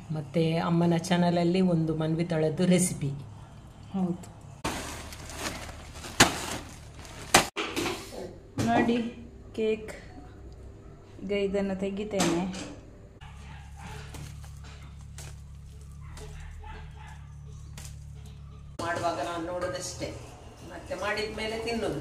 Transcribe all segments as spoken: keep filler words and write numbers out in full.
ಮತ್ತು ಅಮ್ಮನ ಚಾನಲಲ್ಲಿ ಒಂದು ಮನ್ವಿ ತಳದ್ದು ರೆಸಿಪಿ. ಹೌದು ನೋಡಿ ಕೇಕ್. ಈಗ ಇದನ್ನು ತೆಗಿತೇನೆ. ಮಾಡುವಾಗ ನಾನು ನೋಡೋದಷ್ಟೇ, ಮತ್ತೆ ಮಾಡಿದ ಮೇಲೆ ತಿನ್ನೋದು.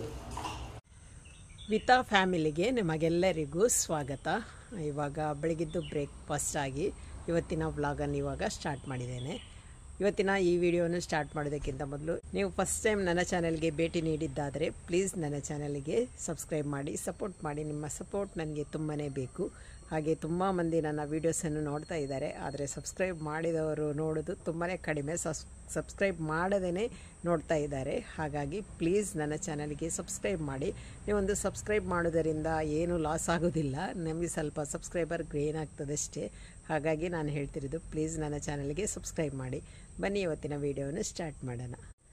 ವಿತಾ ಫ್ಯಾಮಿಲಿಗೆ ನಿಮಗೆಲ್ಲರಿಗೂ ಸ್ವಾಗತ. ಇವಾಗ ಬೆಳಗಿದ್ದು ಬ್ರೇಕ್ಫಾಸ್ಟ್ ಆಗಿ ಇವತ್ತಿನ ವ್ಲಾಗನ್ನು ಇವಾಗ ಸ್ಟಾರ್ಟ್ ಮಾಡಿದ್ದೇನೆ. ಇವತ್ತಿನ ಈ ವಿಡಿಯೋನ ಸ್ಟಾರ್ಟ್ ಮಾಡೋದಕ್ಕಿಂತ ಮೊದಲು ನೀವು ಫಸ್ಟ್ ಟೈಮ್ ನನ್ನ ಚಾನಲ್ಗೆ ಭೇಟಿ ನೀಡಿದ್ದಾದರೆ ಪ್ಲೀಸ್ ನನ್ನ ಚಾನಲ್ಗೆ ಸಬ್ಸ್ಕ್ರೈಬ್ ಮಾಡಿ, ಸಪೋರ್ಟ್ ಮಾಡಿ. ನಿಮ್ಮ ಸಪೋರ್ಟ್ ನನಗೆ ತುಂಬಾ ಬೇಕು. ಹಾಗೆ ತುಂಬ ಮಂದಿ ನನ್ನ ವೀಡಿಯೋಸನ್ನು ನೋಡ್ತಾ ಇದ್ದಾರೆ, ಆದರೆ ಸಬ್ಸ್ಕ್ರೈಬ್ ಮಾಡಿದವರು ನೋಡೋದು ತುಂಬಾ ಕಡಿಮೆ. ಸಸ್ ಸಬ್ಸ್ಕ್ರೈಬ್ ಮಾಡದೇ ನೋಡ್ತಾ ಇದ್ದಾರೆ. ಹಾಗಾಗಿ ಪ್ಲೀಸ್ ನನ್ನ ಚಾನಲ್ಗೆ ಸಬ್ಸ್ಕ್ರೈಬ್ ಮಾಡಿ. ನೀವೊಂದು ಸಬ್ಸ್ಕ್ರೈಬ್ ಮಾಡೋದರಿಂದ ಏನೂ ಲಾಸ್ ಆಗೋದಿಲ್ಲ, ನಮಗೆ ಸ್ವಲ್ಪ ಸಬ್ಸ್ಕ್ರೈಬರ್ ಗ್ರೇನ್ ಆಗ್ತದಷ್ಟೇ. ಹಾಗಾಗಿ ನಾನು ಹೇಳ್ತಿರೋದು ಪ್ಲೀಸ್ ನನ್ನ ಚಾನಲ್ಗೆ ಸಬ್ಸ್ಕ್ರೈಬ್ ಮಾಡಿ. ಬನ್ನಿ ಇವತ್ತಿನ ವೀಡಿಯೋನ ಸ್ಟಾರ್ಟ್ ಮಾಡೋಣ.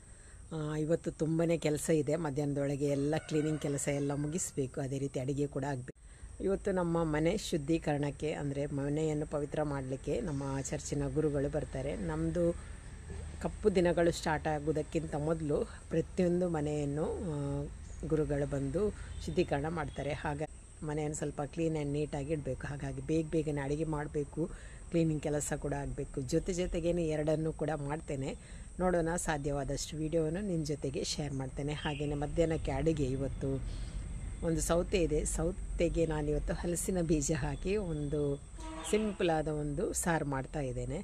ಇವತ್ತು ತುಂಬಾ ಕೆಲಸ ಇದೆ. ಮಧ್ಯಾಹ್ನದೊಳಗೆ ಎಲ್ಲ ಕ್ಲೀನಿಂಗ್ ಕೆಲಸ ಎಲ್ಲ ಮುಗಿಸಬೇಕು, ಅದೇ ರೀತಿ ಅಡುಗೆ ಕೂಡ ಆಗಬೇಕು. ಇವತ್ತು ನಮ್ಮ ಮನೆ ಶುದ್ಧೀಕರಣಕ್ಕೆ, ಅಂದರೆ ಮನೆಯನ್ನು ಪವಿತ್ರ ಮಾಡಲಿಕ್ಕೆ ನಮ್ಮ ಚರ್ಚಿನ ಗುರುಗಳು ಬರ್ತಾರೆ. ನಮ್ಮದು ಕಪ್ಪು ದಿನಗಳು ಸ್ಟಾರ್ಟ್ ಆಗೋದಕ್ಕಿಂತ ಮೊದಲು ಪ್ರತಿಯೊಂದು ಮನೆಯನ್ನು ಗುರುಗಳು ಬಂದು ಶುದ್ಧೀಕರಣ ಮಾಡ್ತಾರೆ. ಹಾಗಾಗಿ ಮನೆಯನ್ನು ಸ್ವಲ್ಪ ಕ್ಲೀನ್ ಆ್ಯಂಡ್ ನೀಟಾಗಿ ಇಡಬೇಕು. ಹಾಗಾಗಿ ಬೇಗ ಬೇಗನೆ ಅಡುಗೆ ಮಾಡಬೇಕು, ಕ್ಲೀನಿಂಗ್ ಕೆಲಸ ಕೂಡ ಆಗಬೇಕು. ಜೊತೆ ಜೊತೆಗೇನೆ ಎರಡನ್ನೂ ಕೂಡ ಮಾಡ್ತೇನೆ. ನೋಡೋಣ, ಸಾಧ್ಯವಾದಷ್ಟು ವಿಡಿಯೋವನ್ನು ನಿಮ್ಮ ಜೊತೆಗೆ ಶೇರ್ ಮಾಡ್ತೇನೆ. ಹಾಗೆಯೇ ಮಧ್ಯಾಹ್ನಕ್ಕೆ ಅಡುಗೆ ಇವತ್ತು ಒಂದು ಸೌತೆ ಇದೆ. ಸೌತೆಗೆ ನಾನಿವತ್ತು ಹಲಸಿನ ಬೀಜ ಹಾಕಿ ಒಂದು ಸಿಂಪಲಾದ ಒಂದು ಸಾರು ಮಾಡ್ತಾ ಇದ್ದೇನೆ.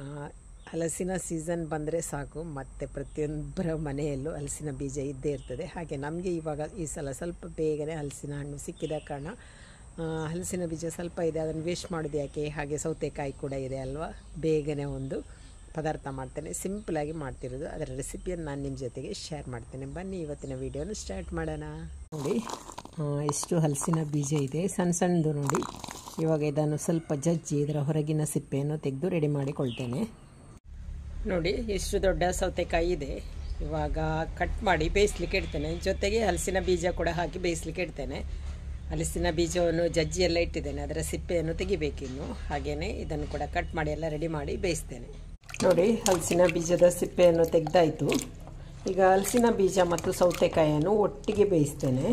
ಹಲಸಿನ ಸೀಸನ್ ಬಂದರೆ ಸಾಕು, ಮತ್ತು ಪ್ರತಿಯೊಬ್ಬರ ಮನೆಯಲ್ಲೂ ಹಲಸಿನ ಬೀಜ ಇದ್ದೇ ಇರ್ತದೆ. ಹಾಗೆ ನಮಗೆ ಇವಾಗ ಈ ಸಲ ಸ್ವಲ್ಪ ಬೇಗನೆ ಹಲಸಿನ ಹಣ್ಣು ಸಿಕ್ಕಿದ ಕಾರಣ ಹಲಸಿನ ಬೀಜ ಸ್ವಲ್ಪ ಇದೆ, ಅದನ್ನು ವೇಸ್ಟ್ ಮಾಡೋದು ಯಾಕೆ, ಹಾಗೆ ಸೌತೆಕಾಯಿ ಕೂಡ ಇದೆ ಅಲ್ವಾ, ಬೇಗನೆ ಒಂದು ಪದಾರ್ಥ ಮಾಡ್ತೇನೆ. ಸಿಂಪಲಾಗಿ ಮಾಡ್ತಿರೋದು, ಅದರ ರೆಸಿಪಿಯನ್ನು ನಾನು ನಿಮ್ಮ ಜೊತೆಗೆ ಶೇರ್ ಮಾಡ್ತೇನೆ. ಬನ್ನಿ ಇವತ್ತಿನ ವೀಡಿಯೋನ ಸ್ಟಾರ್ಟ್ ಮಾಡೋಣ. ನೋಡಿ ಎಷ್ಟು ಹಲಸಿನ ಬೀಜ ಇದೆ, ಸಣ್ಣ ಸಣ್ಣದು ನೋಡಿ. ಇವಾಗ ಇದನ್ನು ಸ್ವಲ್ಪ ಜಜ್ಜಿ ಇದರ ಹೊರಗಿನ ಸಿಪ್ಪೆಯನ್ನು ತೆಗೆದು ರೆಡಿ ಮಾಡಿಕೊಳ್ತೇನೆ. ನೋಡಿ ಎಷ್ಟು ದೊಡ್ಡ ಸೌತೆಕಾಯಿ ಇದೆ. ಇವಾಗ ಕಟ್ ಮಾಡಿ ಬೇಯಿಸ್ಲಿಕ್ಕೆ ಇಡ್ತೇನೆ. ಜೊತೆಗೆ ಹಲಸಿನ ಬೀಜ ಕೂಡ ಹಾಕಿ ಬೇಯಿಸ್ಲಿಕ್ಕೆ ಇಡ್ತೇನೆ. ಹಲಸಿನ ಬೀಜವನ್ನು ಜಜ್ಜಿ ಎಲ್ಲ ಇಟ್ಟಿದ್ದೇನೆ, ಅದರ ಸಿಪ್ಪೆಯನ್ನು ತೆಗಿಬೇಕಿನ್ನು. ಹಾಗೆಯೇ ಇದನ್ನು ಕೂಡ ಕಟ್ ಮಾಡಿ ಎಲ್ಲ ರೆಡಿ ಮಾಡಿ ಬೇಯಿಸ್ತೇನೆ. ನೋಡಿ ಹಲಸಿನ ಬೀಜದ ಸಿಪ್ಪೆಯನ್ನು ತೆಗೆದಾಯಿತು. ಈಗ ಹಲಸಿನ ಬೀಜ ಮತ್ತು ಸೌತೆಕಾಯಿಯನ್ನು ಒಟ್ಟಿಗೆ ಬೇಯಿಸ್ತೇನೆ.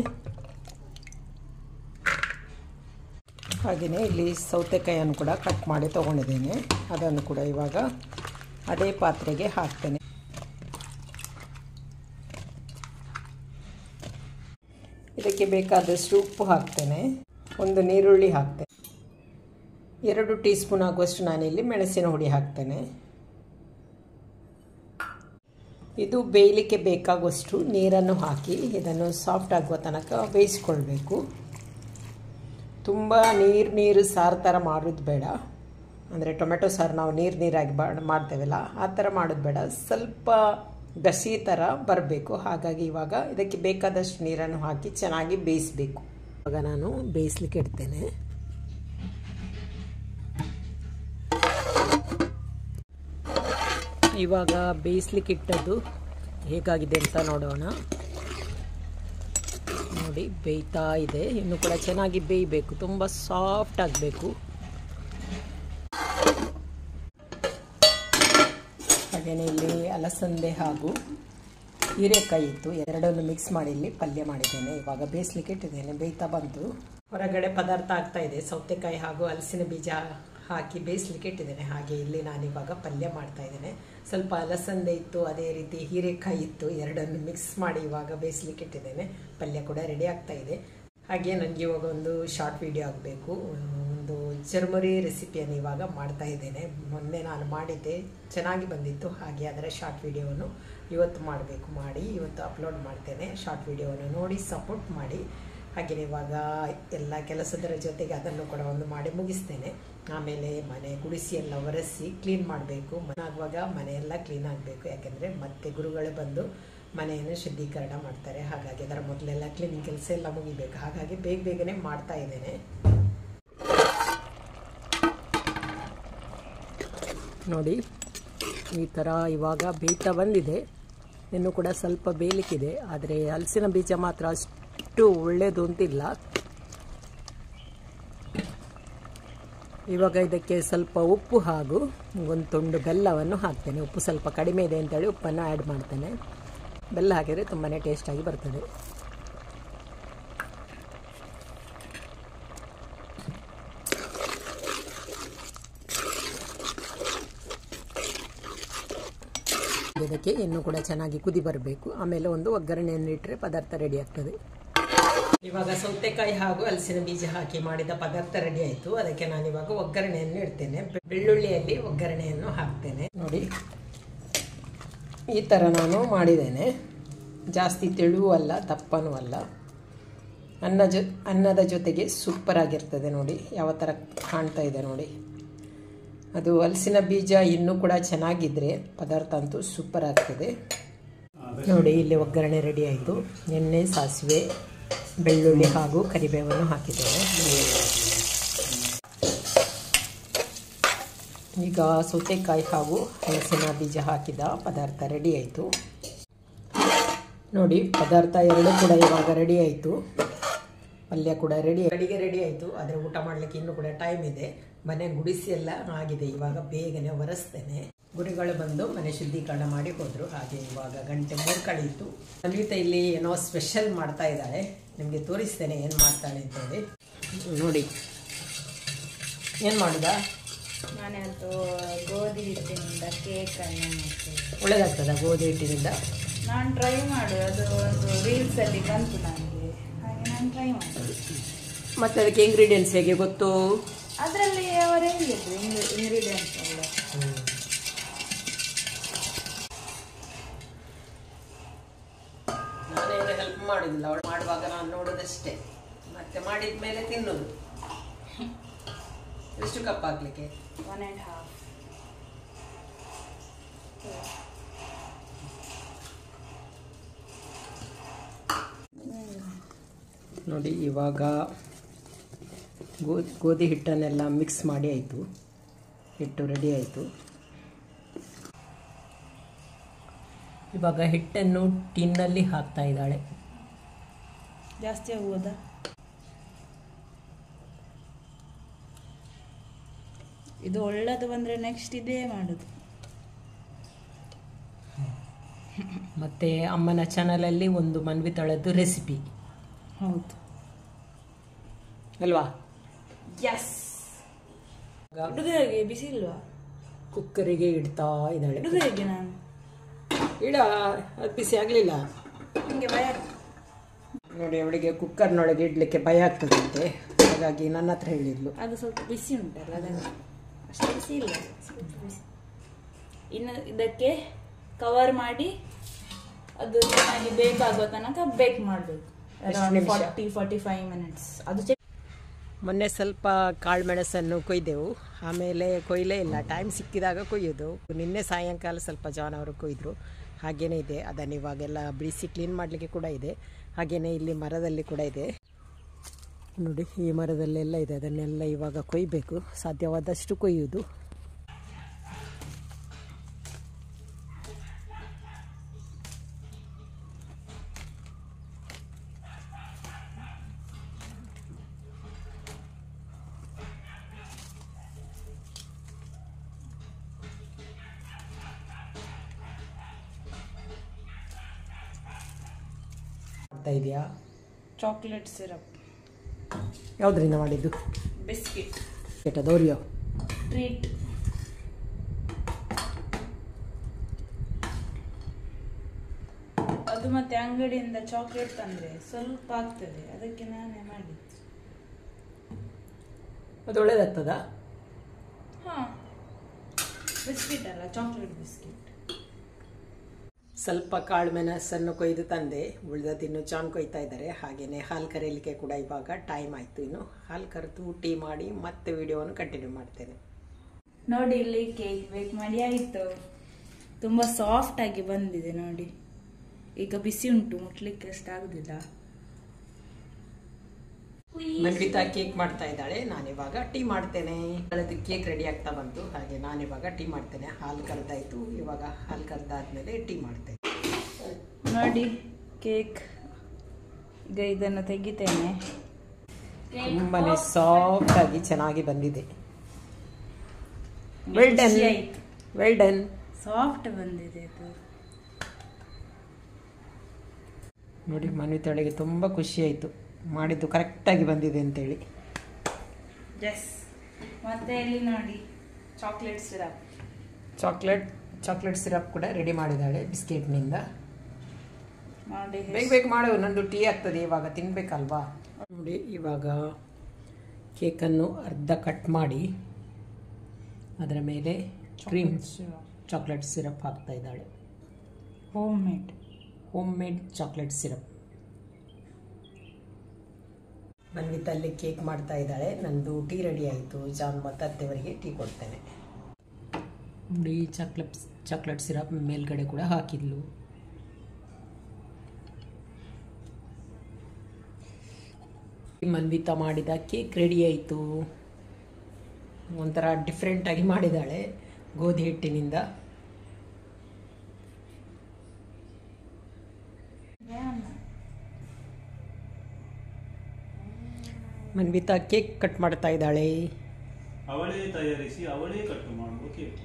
ಹಾಗೆಯೇ ಇಲ್ಲಿ ಸೌತೆಕಾಯಿಯನ್ನು ಕೂಡ ಕಟ್ ಮಾಡಿ ತೊಗೊಂಡಿದ್ದೇನೆ, ಅದನ್ನು ಕೂಡ ಇವಾಗ ಅದೇ ಪಾತ್ರೆಗೆ ಹಾಕ್ತೇನೆ. ಇದಕ್ಕೆ ಬೇಕಾದಷ್ಟು ಉಪ್ಪು ಹಾಕ್ತೇನೆ, ಒಂದು ನೀರುಳ್ಳಿ ಹಾಕ್ತೇನೆ, ಎರಡು ಟೀ ಸ್ಪೂನ್ ಆಗುವಷ್ಟು ನಾನಿಲ್ಲಿ ಮೆಣಸಿನ ಹುಡಿ ಹಾಕ್ತೇನೆ. ಇದು ಬೇಯಲಿಕ್ಕೆ ಬೇಕಾಗುವಷ್ಟು ನೀರನ್ನು ಹಾಕಿ ಇದನ್ನು ಸಾಫ್ಟ್ ಆಗುವ ತನಕ ಬೇಯಿಸ್ಕೊಳ್ಬೇಕು. ತುಂಬ ನೀರು ನೀರು ಸಾರು ಥರ ಮಾಡೋದು ಬೇಡ, ಅಂದರೆ ಟೊಮೆಟೊ ಸಾರು ನಾವು ನೀರು ನೀರಾಗಿ ಮಾಡ್ತೇವಲ್ಲ ಆ ಥರ ಮಾಡೋದು ಬೇಡ, ಸ್ವಲ್ಪ ಗಸಿ ಥರ ಬರಬೇಕು. ಹಾಗಾಗಿ ಇವಾಗ ಇದಕ್ಕೆ ಬೇಕಾದಷ್ಟು ನೀರನ್ನು ಹಾಕಿ ಚೆನ್ನಾಗಿ ಬೇಯಿಸಬೇಕು. ಇವಾಗ ನಾನು ಬೇಯಿಸ್ಲಿಕ್ಕೆ ಇಡ್ತೇನೆ. ಇವಾಗ ಬೇಯಿಸ್ಲಿಕ್ಕೆ ಇಟ್ಟದ್ದು ಹೇಗಾಗಿದೆ ಅಂತ ನೋಡೋಣ. ನೋಡಿ ಬೇಯ್ತಾ ಇದೆ, ಇನ್ನು ಕೂಡ ಚೆನ್ನಾಗಿ ಬೇಯಬೇಕು, ತುಂಬ ಸಾಫ್ಟ್ ಆಗಬೇಕು. ಹಾಗೆಯೇ ಇಲ್ಲಿ ಅಲಸಂದೆ ಹಾಗೂ ಹೀರೆಕಾಯಿ ಇತ್ತು, ಎರಡನ್ನು ಮಿಕ್ಸ್ ಮಾಡಿ ಇಲ್ಲಿ ಪಲ್ಯ ಮಾಡಿದ್ದೇನೆ. ಇವಾಗ ಬೇಯಿಸ್ಲಿಕ್ಕೆ ಇಟ್ಟಿದ್ದೇನೆ, ಬೇಯ್ತಾ ಬಂತು. ಹೊರಗಡೆ ಪದಾರ್ಥ ಆಗ್ತಾ ಇದೆ, ಸೌತೆಕಾಯಿ ಹಾಗೂ ಹಲಸಿನ ಬೀಜ ಹಾಕಿ ಬೇಯಿಸ್ಲಿಕ್ಕೆ ಇಟ್ಟಿದ್ದೇನೆ. ಹಾಗೆ ಇಲ್ಲಿ ನಾನಿವಾಗ ಪಲ್ಯ ಮಾಡ್ತಾ ಇದ್ದೇನೆ. ಸ್ವಲ್ಪ ಅಲಸಂದೆ ಇತ್ತು, ಅದೇ ರೀತಿ ಹೀರೆಕಾಯಿ ಇತ್ತು, ಎರಡನ್ನು ಮಿಕ್ಸ್ ಮಾಡಿ ಇವಾಗ ಬೇಯಿಸ್ಲಿಕ್ಕೆ ಇಟ್ಟಿದ್ದೇನೆ. ಪಲ್ಯ ಕೂಡ ರೆಡಿ ಆಗ್ತಾ ಇದೆ. ಹಾಗೆ ನನಗೆ ಇವಾಗ ಒಂದು ಶಾರ್ಟ್ ವಿಡಿಯೋ ಆಗಬೇಕು, ಒಂದು ಚರ್ಮುರಿ ರೆಸಿಪಿಯನ್ನು ಇವಾಗ ಮಾಡ್ತಾ ಇದ್ದೇನೆ. ಮೊನ್ನೆ ನಾನು ಮಾಡಿದ್ದೆ, ಚೆನ್ನಾಗಿ ಬಂದಿತ್ತು. ಹಾಗೆ ಅದರ ಶಾರ್ಟ್ ವಿಡಿಯೋವನ್ನು ಇವತ್ತು ಮಾಡಬೇಕು, ಮಾಡಿ ಇವತ್ತು ಅಪ್ಲೋಡ್ ಮಾಡ್ತೇನೆ. ಶಾರ್ಟ್ ವಿಡಿಯೋವನ್ನು ನೋಡಿ ಸಪೋರ್ಟ್ ಮಾಡಿ. ಹಾಗೆಯೇ ಇವಾಗ ಎಲ್ಲ ಕೆಲಸದರ ಜೊತೆಗೆ ಅದನ್ನು ಕೂಡ ಒಂದು ಮಾಡಿ ಮುಗಿಸ್ತೇನೆ. ಆಮೇಲೆ ಮನೆ ಗುಡಿಸಿ ಎಲ್ಲ ಒರೆಸಿ ಕ್ಲೀನ್ ಮಾಡಬೇಕು. ಆಗುವಾಗ ಮನೆಯೆಲ್ಲ ಕ್ಲೀನ್ ಆಗಬೇಕು, ಯಾಕೆಂದರೆ ಮತ್ತೆ ಗುರುಗಳು ಬಂದು ಮನೆಯನ್ನು ಶುದ್ಧೀಕರಣ ಮಾಡ್ತಾರೆ. ಹಾಗಾಗಿ ಅದರ ಮೊದಲೆಲ್ಲ ಕ್ಲೀನಿಂಗ್ ಕೆಲಸ ಎಲ್ಲ ಮುಗಿಬೇಕು. ಹಾಗಾಗಿ ಬೇಗ ಬೇಗನೆ ಮಾಡ್ತಾ ಇದ್ದೇನೆ. ನೋಡಿ ಈ ಥರ ಇವಾಗ ಬೇಯ್ತಾ ಬಂದಿದೆ. ಇನ್ನು ಕೂಡ ಸ್ವಲ್ಪ ಬೇಯಲಿಕ್ಕಿದೆ, ಆದರೆ ಹಲಸಿನ ಬೀಜ ಮಾತ್ರ ಅಷ್ಟು ಒಳ್ಳೆಯದು ಅಂತಿಲ್ಲ. ಇವಾಗ ಇದಕ್ಕೆ ಸ್ವಲ್ಪ ಉಪ್ಪು ಹಾಗೂ ಒಂದು ತುಂಡು ಬೆಲ್ಲವನ್ನು ಹಾಕ್ತೇನೆ. ಉಪ್ಪು ಸ್ವಲ್ಪ ಕಡಿಮೆ ಇದೆ ಅಂತೇಳಿ ಉಪ್ಪನ್ನು ಆ್ಯಡ್ ಮಾಡ್ತೇನೆ. ಬೆಲ್ಲ ಹಾಕಿದರೆ ತುಂಬಾ ಟೇಸ್ಟಾಗಿ ಬರ್ತದೆ. ಇದಕ್ಕೆ ಇನ್ನೂ ಕೂಡ ಚೆನ್ನಾಗಿ ಕುದಿ ಬರಬೇಕು. ಆಮೇಲೆ ಒಂದು ಒಗ್ಗರಣೆಯನ್ನು ಇಟ್ಟರೆ ಪದಾರ್ಥ ರೆಡಿ ಆಗ್ತದೆ. ಇವಾಗ ಸೌತೆಕಾಯಿ ಹಾಗೂ ಹಲಸಿನ ಬೀಜ ಹಾಕಿ ಮಾಡಿದ ಪದಾರ್ಥ ರೆಡಿ ಆಯಿತು. ಅದಕ್ಕೆ ನಾನು ಇವಾಗ ಒಗ್ಗರಣೆಯನ್ನು ಇಡ್ತೇನೆ. ಬೆಳ್ಳುಳ್ಳಿಯಲ್ಲಿ ಒಗ್ಗರಣೆಯನ್ನು ಹಾಕ್ತೇನೆ. ನೋಡಿ, ಈ ಥರ ನಾನು ಮಾಡಿದ್ದೇನೆ. ಜಾಸ್ತಿ ತೆಳುವೂ ಅಲ್ಲ, ದಪ್ಪನೂ ಅಲ್ಲ. ಅನ್ನ ಜೊ ಅನ್ನದ ಜೊತೆಗೆ ಸೂಪರ್ ಆಗಿರ್ತದೆ. ನೋಡಿ ಯಾವ ಥರ ಕಾಣ್ತಾ ಇದೆ ನೋಡಿ. ಅದು ಹಲಸಿನ ಬೀಜ ಇನ್ನೂ ಕೂಡ ಚೆನ್ನಾಗಿದ್ದರೆ ಪದಾರ್ಥ ಅಂತೂ ಸೂಪರ್ ಆಗ್ತದೆ. ನೋಡಿ, ಇಲ್ಲಿ ಒಗ್ಗರಣೆ ರೆಡಿ ಆಯಿತು. ಎಣ್ಣೆ, ಸಾಸಿವೆ, ಬೆಳ್ಳುಳ್ಳಿ ಹಾಗೂ ಕರಿಬೇವನ್ನು ಹಾಕಿದ್ದೇವೆ. ಈಗ ಸೌತೆಕಾಯಿ ಹಾಗೂ ಹಲಸಿನ ಬೀಜ ಹಾಕಿದ ಪದಾರ್ಥ ರೆಡಿ ಆಯಿತು. ನೋಡಿ, ಪದಾರ್ಥ ಎರಡು ಕೂಡ ಇವಾಗ ರೆಡಿ ಆಯಿತು. ಪಲ್ಯ ಕೂಡ ರೆಡಿ ಅಡಿಗೆ ರೆಡಿ ಆಯಿತು. ಆದರೆ ಊಟ ಮಾಡಲಿಕ್ಕೆ ಇನ್ನೂ ಕೂಡ ಟೈಮ್ ಇದೆ. ಮನೆ ಗುಡಿಸಿ ಎಲ್ಲ ಆಗಿದೆ. ಇವಾಗ ಬೇಗನೆ ಒರೆಸ್ತೇನೆ. ಗುರಿಗಳು ಬಂದು ಮನೆ ಶುದ್ಧೀಕರಣ ಮಾಡಿ ಹೋದರು. ಹಾಗೆ ಇವಾಗ ಗಂಟೆ ಮೂರು ಕಳೆಯಿತು. ಅನ್ವಿತಾ ಇಲ್ಲಿ ಏನೋ ಸ್ಪೆಷಲ್ ಮಾಡ್ತಾ ಇದ್ದಾಳೆ. ನಿಮಗೆ ತೋರಿಸ್ತೇನೆ ಏನು ಮಾಡ್ತಾಳೆ ಅಂತೇಳಿ. ನೋಡಿ, ಏನು ಮಾಡುದಾ? ನಾನಂತೂ ಗೋಧಿ ಹಿಟ್ಟಿನಿಂದ ಕೇಕನ್ನು ಮಾಡ್ತೇನೆ. ಒಳ್ಳೆದಾಗ್ತದ ಗೋಧಿ ಹಿಟ್ಟಿನಿಂದ? ನಾನು ಟ್ರೈ ಮಾಡು, ಅದು ಒಂದು ರೀಲ್ಸಲ್ಲಿ ಬಂತು ನನಗೆ, ಹಾಗೆ ನಾನು ಟ್ರೈ ಮಾಡಿದೆ. ಮತ್ತು ಅದಕ್ಕೆ ಇಂಗ್ರೀಡಿಯೆಂಟ್ಸ್ ಹೇಗೆ ಗೊತ್ತು? ಅದರಲ್ಲಿ ಅವರು ಹೇಳಿದ್ರು ಇಂಗ್ರೀಡಿಯೆಂಟ್ಸ್ ಎಲ್ಲ. ನಾನೇನು ಹೆಲ್ಪ್ ಮಾಡೋದಿಲ್ಲ. ಅವಳು ಮಾಡುವಾಗ ನಾನು ನೋಡೋದಷ್ಟೇ, ಮತ್ತೆ ಮಾಡಿದ ಮೇಲೆ ತಿನ್ನೋದು. ಎಷ್ಟು ಕಪ್ ಹಾಕ್ಲಿಕ್ಕೆ? One and half. ನೋಡಿ, ಇವಾಗ ಗೋಧಿ ಗೋಧಿ ಹಿಟ್ಟನ್ನೆಲ್ಲ ಮಿಕ್ಸ್ ಮಾಡಿ ಆಯಿತು. ಹಿಟ್ಟು ರೆಡಿ ಆಯಿತು. ಇವಾಗ ಹಿಟ್ಟನ್ನು ಟಿನ್ನಲ್ಲಿ ಹಾಕ್ತಾ ಇದ್ದಾಳೆ. ಜಾಸ್ತಿ ಆಗುವುದಾ? ಇದು ಒಳ್ಳೆದು ಬಂದರೆ ನೆಕ್ಸ್ಟ್ ಇದೇ ಮಾಡೋದು. ಮತ್ತು ಅಮ್ಮನ ಚಾನಲಲ್ಲಿ ಒಂದು ಮನ್ವಿತಾಳದ್ದು ರೆಸಿಪಿ. ಹೌದು ಅಲ್ವಾ? ಯಸ್. ಹುಡುಗರಿಗೆ ಬಿಸಿ ಇಲ್ವಾ? ಕುಕ್ಕರಿಗೆ ಇಡ್ತಾ ಇದ್ದಾಳೆ. ಹುಡುಗರಿಗೆ ನಾನು ಇಡ, ಅದು ಬಿಸಿ ಆಗಲಿಲ್ಲ. ನಿಮಗೆ ಭಯ? ನೋಡಿ, ಅವಳಿಗೆ ಕುಕ್ಕರ್ನೊಳಗೆ ಇಡಲಿಕ್ಕೆ ಭಯ ಆಗ್ತದಂತೆ. ಹಾಗಾಗಿ ನನ್ನ ಹತ್ರ ಹೇಳಿದ್ಲು. ಅದು ಸ್ವಲ್ಪ ಬಿಸಿ ಉಂಟಲ್ಲ, ಅದನ್ನು ಅಷ್ಟು ಬಿಸಿ ಇಲ್ಲ, ಸ್ವಲ್ಪ ಬಿಸಿ. ಇನ್ನು ಇದಕ್ಕೆ ಕವರ್ ಮಾಡಿ ಅದು ಚೆನ್ನಾಗಿ ಬೇಕಾಗುವ ತನಕ ಬೇಕ್ ಮಾಡಬೇಕು. Forty forty five minutes. ಅದು ಚೆಕ್. ಮೊನ್ನೆ ಸ್ವಲ್ಪ ಕಾಳು ಮೆಣಸನ್ನು ಕೊಯ್ದೆವು. ಆಮೇಲೆ ಕೊಯ್ಲೇ ಇಲ್ಲ. ಟೈಮ್ ಸಿಕ್ಕಿದಾಗ ಕೊಯ್ಯೋದು. ನಿನ್ನೆ ಸಾಯಂಕಾಲ ಸ್ವಲ್ಪ ಜಾನ್ ಅವರು ಕೊಯ್ದರು. ಹಾಗೇನೇ ಇದೆ. ಅದನ್ನು ಇವಾಗೆಲ್ಲ ಬಿಡಿಸಿ ಕ್ಲೀನ್ ಮಾಡಲಿಕ್ಕೆ ಕೂಡ ಇದೆ. ಹಾಗೆಯೇ ಇಲ್ಲಿ ಮರದಲ್ಲಿ ಕೂಡ ಇದೆ. ನೋಡಿ, ಈ ಮರದಲ್ಲೆಲ್ಲ ಇದೆ. ಅದನ್ನೆಲ್ಲ ಇವಾಗ ಕೊಯ್ಬೇಕು. ಸಾಧ್ಯವಾದಷ್ಟು ಕೊಯ್ಯೋದು. ಇದೆಯಾ? Chocolate syrup. ಯಾವುದರಿಂದ ಮಾಡಿದ್ದು? ಬಿಸ್ಕಿಟ್. ಕೆಟ್ಟದೋರಿಯೋ ಟ್ರೀಟ್. ಅದು ಮತ್ತೆ ಅಂಗಡಿಯಿಂದ ಚಾಕ್ಲೇಟ್ ತಂದ್ರೆ ಸ್ವಲ್ಪ ಆಗ್ತದೆ, ಅದಕ್ಕೆ ನಾನೇ ಮಾಡಿದ್ದು. ಅದು ಒಳ್ಳೇದಾಗ್ತದ? ಹಾ, ಬಿಸ್ಕಿಟ್ ಅಲ್ಲ, ಚಾಕ್ಲೇಟ್ ಬಿಸ್ಕಿಟ್. ಸ್ವಲ್ಪ ಕಾಳು ಮೆಣಸನ್ನು ಕೊಯ್ದು ತಂದೆ. ಉಳಿದದ್ದು ಇನ್ನು ಜಾನ್ ಕೊಯ್ತಾ ಇದ್ದಾರೆ. ಹಾಗೆಯೇ ಹಾಲು ಕರೆಯಲಿಕ್ಕೆ ಕೂಡ ಇವಾಗ ಟೈಮ್ ಆಯಿತು. ಇನ್ನು ಹಾಲು ಕರೆದು ಟೀ ಮಾಡಿ ಮತ್ತೆ ವಿಡಿಯೋವನ್ನು ಕಂಟಿನ್ಯೂ ಮಾಡ್ತೇನೆ. ನೋಡಿ, ಇಲ್ಲಿ ಕೇಕ್ ಬೇಕ್ ಮಾಡಿ ಆಯಿತು. ತುಂಬ ಸಾಫ್ಟ್ ಆಗಿ ಬಂದಿದೆ ನೋಡಿ. ಈಗ ಬಿಸಿ ಉಂಟು, ಮುಟ್ಲಿಕ್ಕೆ ಅಷ್ಟು ಆಗುದಿಲ್ಲ. ಮನ್ವಿತಾ ಕೇಕ್ ಮಾಡ್ತಾ ಇದ್ದಾಳೆ. ನಾನಿವಾಗ ಟೀ ಮಾಡ್ತೇನೆ. ಅದು ಕೇಕ್ ರೆಡಿ ಆಗ್ತಾ ಬಂತು. ಹಾಗೆ ನಾನಿವಾಗ ಟೀ ಮಾಡ್ತೇನೆ. ಹಾಲು ಕರೆದಾಯ್ತು. ಇವಾಗ ಹಾಲು ಕರೆದಾದ್ಮೇಲೆ ಟೀ ಮಾಡ್ತೇನೆ. ನೋಡಿ ಕೇಕ್, ಈಗ ಇದನ್ನು ತೆಗಿತೇನೆ. ತುಂಬಾನೇ ಸಾಫ್ಟ್ ಆಗಿ ಚೆನ್ನಾಗಿ ಬಂದಿದೆ. ವೆಲ್ ಡನ್, ಆಯ್ತು. Well done. ಸಾಫ್ಟ್ ಬಂದಿದೆ ಅದು. ನೋಡಿ ಮನ್ವಿತಾಳಿಗೆ ತುಂಬ ಖುಷಿ ಆಯಿತು, ಮಾಡಿದ್ದು ಕರೆಕ್ಟಾಗಿ ಬಂದಿದೆ ಅಂತೇಳಿ. ಎಸ್. ಮತ್ತೆ ಇಲ್ಲಿ ನೋಡಿ chocolate syrup. Chocolate chocolate syrup ಕೂಡ ರೆಡಿ ಮಾಡಿದ್ದಾಳೆ ಬಿಸ್ಕೆಟ್ನಿಂದ. ಮಾಡಿ ಬೇಗ ಬೇಗ ಮಾಡು, ನಂದು ಟೀ ಆಗ್ತದೆ ಇವಾಗ, ತಿನ್ಬೇಕಲ್ವಾ. ನೋಡಿ ಇವಾಗ ಕೇಕನ್ನು ಅರ್ಧ ಕಟ್ ಮಾಡಿ ಅದರ ಮೇಲೆ ಕ್ರೀಮ್ ಚಾಕ್ಲೇಟ್ ಸಿರಪ್ ಹಾಕ್ತಾ ಇದ್ದಾಳೆ. Homemade homemade chocolate syrup. Manvita ಅಲ್ಲಿ ಕೇಕ್ ಮಾಡ್ತಾ ಇದ್ದಾಳೆ. ನಂದು ಟೀ ರೆಡಿ ಆಯಿತು. ಜಾನ್ ಮತ್ತು ಅತ್ತೆಯವರಿಗೆ ಟೀ ಕೊಡ್ತೇನೆ. ನೋಡಿ ಚಾಕ್ಲೇಟ್ ಚಾಕ್ಲೇಟ್ ಸಿರಪ್ ಮೇಲ್ಗಡೆ ಕೂಡ ಹಾಕಿದ್ಲು. ಮನ್ವಿತಾ ಮಾಡಿದ ಕೇಕ್ ರೆಡಿ ಆಯಿತು. ಒಂಥರ ಡಿಫ್ರೆಂಟಾಗಿ ಮಾಡಿದ್ದಾಳೆ ಗೋಧಿ ಹಿಟ್ಟಿನಿಂದ. ಮನ್ವಿತಾ ಕೇಕ್ ಕಟ್ ಮಾಡ್ತಾ ಇದ್ದಾಳೆ. ಅವಳೇ ತಯಾರಿಸಿ ಅವಳೇ ಕಟ್ ಮಾಡುವ ಕೇಕ್.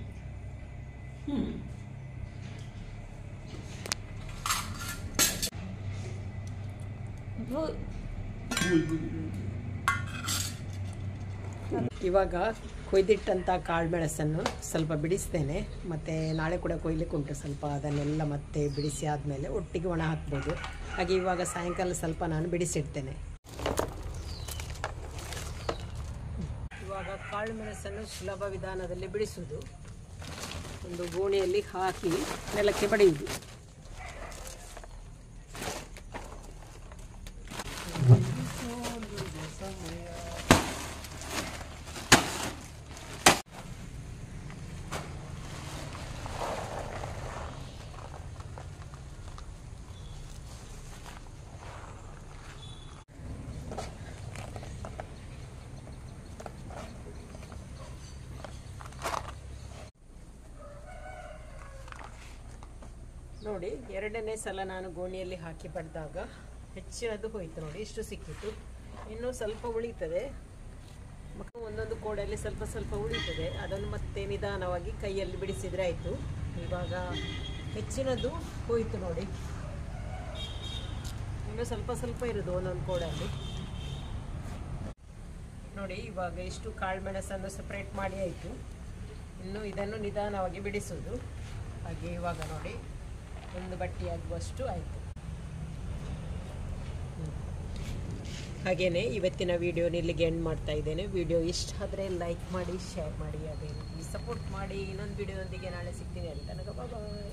ಇವಾಗ ಕೊಯ್ದಿಟ್ಟಂಥ ಕಾಳು ಮೆಣಸನ್ನು ಸ್ವಲ್ಪ ಬಿಡಿಸ್ತೇನೆ. ಮತ್ತು ನಾಳೆ ಕೂಡ ಕೊಯ್ಲಿಕ್ಕೆ ಉಂಟು ಸ್ವಲ್ಪ, ಅದನ್ನೆಲ್ಲ ಮತ್ತೆ ಬಿಡಿಸಿ ಆದಮೇಲೆ ಒಟ್ಟಿಗೆ ಒಣ ಹಾಕ್ಬೋದು. ಹಾಗೆ ಇವಾಗ ಸಾಯಂಕಾಲ ಸ್ವಲ್ಪ ನಾನು ಬಿಡಿಸಿಡ್ತೇನೆ. ಇವಾಗ ಕಾಳು ಮೆಣಸನ್ನು ಸುಲಭ ವಿಧಾನದಲ್ಲಿ ಬಿಡಿಸುವುದು. ಒಂದು ಗೋಣಿಯಲ್ಲಿ ಹಾಕಿ ನೆಲಕ್ಕೆ ಬಡಿಯುವುದು. ನೋಡಿ ಎರಡನೇ ಸಲ ನಾನು ಗೋಣಿಯಲ್ಲಿ ಹಾಕಿ ಬಡ್ದಾಗ ಹೆಚ್ಚಿನದು ಹೋಯಿತು. ನೋಡಿ ಇಷ್ಟು ಸಿಕ್ಕಿತು, ಇನ್ನೂ ಸ್ವಲ್ಪ ಉಳಿತದೆ. ಒಂದೊಂದು ಕೋಡಲ್ಲಿ ಸ್ವಲ್ಪ ಸ್ವಲ್ಪ ಉಳಿತದೆ, ಅದನ್ನು ಮತ್ತೆ ನಿಧಾನವಾಗಿ ಕೈಯಲ್ಲಿ ಬಿಡಿಸಿದರೆ ಆಯಿತು. ಇವಾಗ ಹೆಚ್ಚಿನದು ಹೋಯಿತು ನೋಡಿ, ಇನ್ನೂ ಸ್ವಲ್ಪ ಸ್ವಲ್ಪ ಇರೋದು ಒಂದೊಂದು ಕೋಡಲ್ಲಿ. ನೋಡಿ ಇವಾಗ ಇಷ್ಟು ಕಾಳು ಮೆಣಸನ್ನು ಸಪ್ರೇಟ್ ಮಾಡಿ ಆಯಿತು. ಇನ್ನು ಇದನ್ನು ನಿಧಾನವಾಗಿ ಬಿಡಿಸುವುದು. ಹಾಗೆ ಇವಾಗ ನೋಡಿ ಒಂದು ಬಟ್ಟಿ ಆಗುವಷ್ಟು ಆಯಿತು. ಹಾಗೆಯೇ ಇವತ್ತಿನ ವಿಡಿಯೋ ಇಲ್ಲಿಗೆ ಎಂಡ್ ಮಾಡ್ತಾ ಇದ್ದೇನೆ. ವಿಡಿಯೋ ಇಷ್ಟ ಆದರೆ ಲೈಕ್ ಮಾಡಿ, ಶೇರ್ ಮಾಡಿ, ಅದೇ ರೀತಿ ಸಪೋರ್ಟ್ ಮಾಡಿ. ಇನ್ನೊಂದು ವಿಡಿಯೋದೊಂದಿಗೆ ನಾಳೆ ಸಿಗ್ತೀನಿ ಅಂತ. ಬಾಯ್.